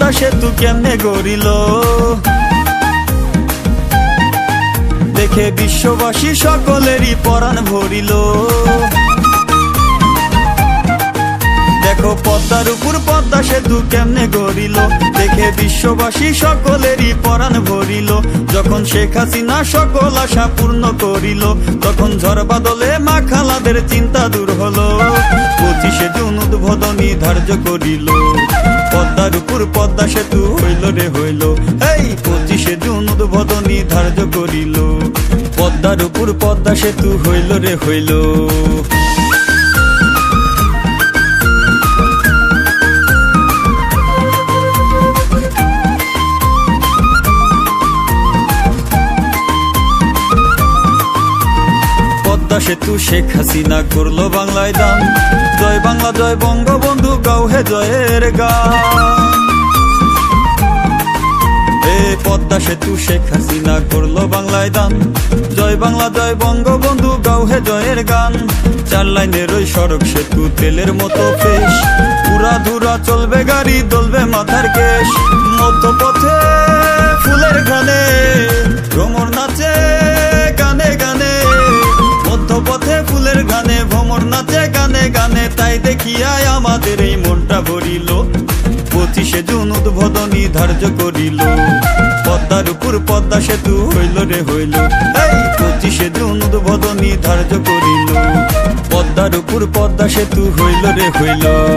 সেতু কেমনে গড়িল, দেখে বিশ্ববাসী সকলেরই পরাণ ভরিল। দেখো পদ্মার উপর পদ্মা সেতু কেমনে গড়িল, দেখে বিশ্ববাসী সকলেরই পরাণ ভরিল। যখন শেখ হাসিনা সকল আশা পূর্ণ করিল, তখন ঝড় বাদলে মা খালাদের চিন্তা দূর হলো। 25শে জুন উদ্বোধনী ধার্য করিল, পদ্মার উপর পদ্মা সেতু হইল রে হইল। এই 25শে জুন উদ্বোধনী ধার্য করিল, পদ্মার উপর পদ্মা সেতু হইল রে হইল। পদ্মা সেতু শেখ হাসিনা করলো বাংলায় দান, জয় বাংলা জয় বঙ্গবন্ধু গাও হে জয়ের গান। পদ্মা সেতু শেখ হাসিনা করলো বাংলায় দান, জয় বাংলা জয় বঙ্গবন্ধু গাও হে জয়ের গান। 4 লাইনের ওই সড়ক সেতু তেলের মতো ফেস, পুরা ধুরা চলবে গাড়ি দলবে মাথার কেশ। মধ্যপথে ফুলের গানে ভ্রমর নাচে গানে গানে, মধ্যপথে ফুলের গানে ভ্রমর নাচে গানে গানে। তাই দেখিয়ায় আমাদের এই মনটা ভরিল, 25শে জুন উদ্বোধনী ধার্য করিল, পদ্মার উপর পদ্মা সেতু হইল রে হইল। এই 25শে জুন উদ্বোধনী ধার্য করিল, পদ্মার উপর পদ্মা সেতু হইল রে হইল।